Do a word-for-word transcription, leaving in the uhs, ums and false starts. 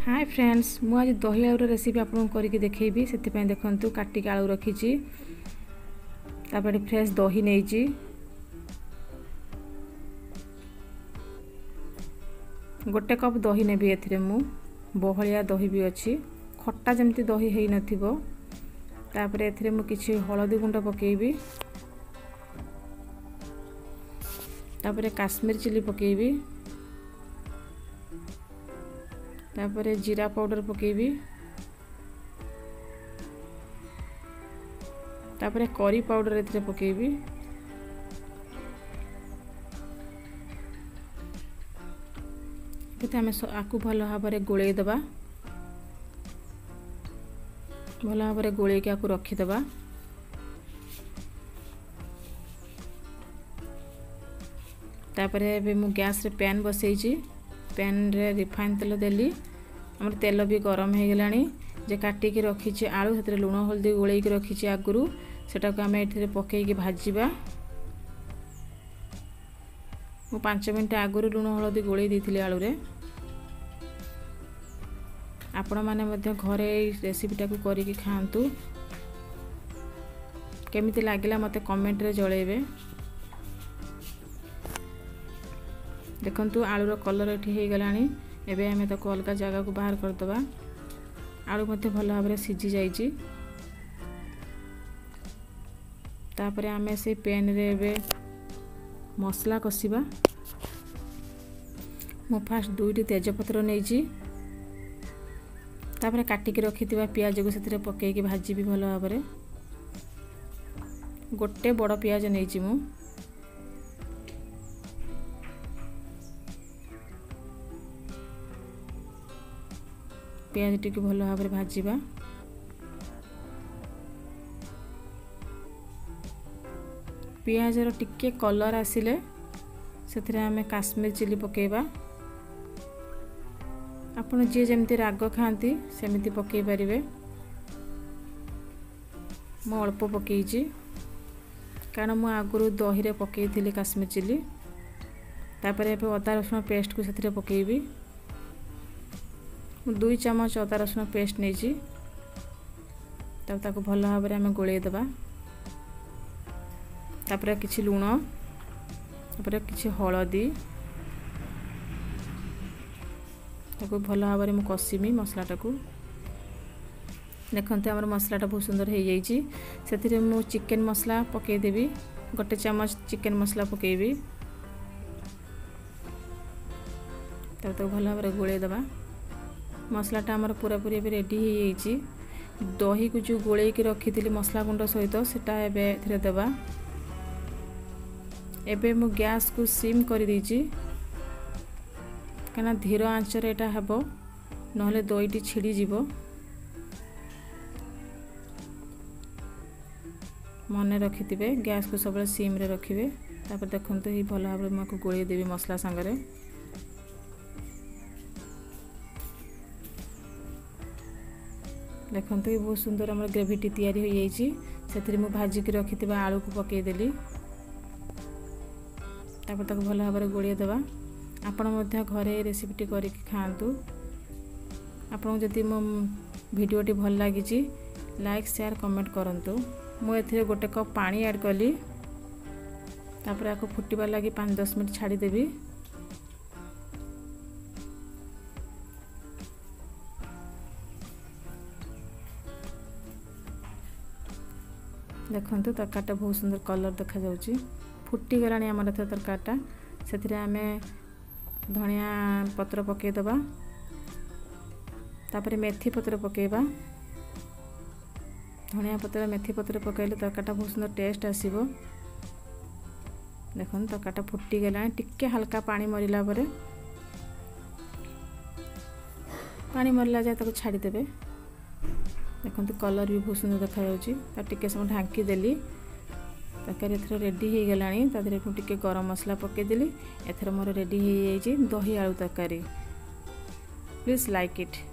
Hi friends मु आज दही आलूर रेसिपी आपको करके देखी से देखु काटिक आलू रखी फ्रेश दही नहीं गोटे कप दही नेबी एथिरे मु बहलिया दही भी अच्छी खट्टा जमती दही है नथिबो तापर एथिरे मु किछि हळदी गुंड पकेबी तापर काश्मीर चिली पकेबी तापर जीरा पाउडर पकेबी तापर करी पाउडर एथिरे पकेबी आम आपको भल भाव में गोले दबा भल भाव में गोले आपको रखीदबा तापर एबे मु गैस रे पैन बसैची पैन रे रिफाइन तेल देली हमर तेल भी गरम हो गलानी जे काटी की रखी आलू से लुण हल्दी गोले रखी आगुरी सेटा को आम ये पकईकी भाजवा मु पाँच मिनट आगुरी लुण हल्दी गोले देती आलू रे आपण माने मध्य घरे रेसिपीटा को करिकी खांतु केमिति लागिला मते कमेंट रे जळेबे देखंतु आलूर कलर एठी हे गलानी एबे हमें तो अलग जगह को बाहर कर दबा आलू मते भल भाव में सिझी जाइची तापरे हमें से पैन रे एबे मसला कसिबा मो फास्ट दुईटी तेजपत्र नेइची तापरे काटिक रखिथिबा पियाज को सेथिरे पकेकी भाजीबी भल भाव में गोटे बड़ पियाज नेइची मु पियाज टी भल भाव में भाजवा पियाजर टिके कलर आसिले से आम काश्मीर चिली पकेबा आपन जी जमती राग खाती सेमती पकई पारे मु अल्प पकईची कारण मु आगुरी दही रे पकई थी काश्मीर चिली तापर एबे अदा रसुण पेस्ट को सेथिरे पकेबी दुई चमच अदा रसुण पेस्ट नहीं तब ताको भल भाव में आम गोले दबा तापर किछि लुण तापर किछि हळदी ताको भल भाव में कषिमी मसलाटा को देखते आम मसलाटा बहुत सुंदर हो जाइए से मु चिकेन मसला पकईदेवी गोटे चमच चिकेन मसला पकेबी तब ताको भल भाव में गोले दबा मसलाटा आमर पूरा पूरी रेडी हो जाइए दही को जो गोले की रखी थी मसला गुंड सहित सेटा एबे एथिरे देबा एबे मु गैस को सिम कर दीची कना धीर आंचर एटा हेबो नहले दहीटी छिड़ी जीवो मन रखिथिबे गैस को सब सिम रे रखिबे तापर देखंतु ही भल भाव में गोले देबी मसला संगरे देखते बहुत सुंदर आम ग्रेवीटी तैयारी हो जाइए से भाजिक रखि आलू को पकईदेली तापर ताको भल भाव में गोलिया देवा आपण घरे रेसिपीटी करके खातु आपन जदि मो भिडियोटी भल लगी लाइक शेयर कमेंट करंतु मु एथिरे गोटे कप पानी ऐड कली तापर आको फुटिबार लगी पाँच दस मिनट छाड़ी देबी देखंतु तरकारीटा बहुत सुंदर कलर देखा जाउची फुटी गलानी आमर तरकारीटा से आम धनिया पत्र पकई दबा तापर मेथी पत्र पकेबा धनिया पत्र मेथी पत्र पकईले तरकारीटा बहुत सुंदर टेस्ट आसीबो देखन तरकारीटा फुटी गलानी टिके हल्का पानी मरिला परे पानी मरला जाए ताको छाड़ी देबे देखते कलर भी बहुत सुंदर देखा जाउची टिके समय ढांकी देली तरकारी एथर रेडी हो गलानी तादरे टिके गरम मसला पकईदेली एथर मोर रेडी हो जाइए दही आलू तरकारी प्लीज लाइक इट।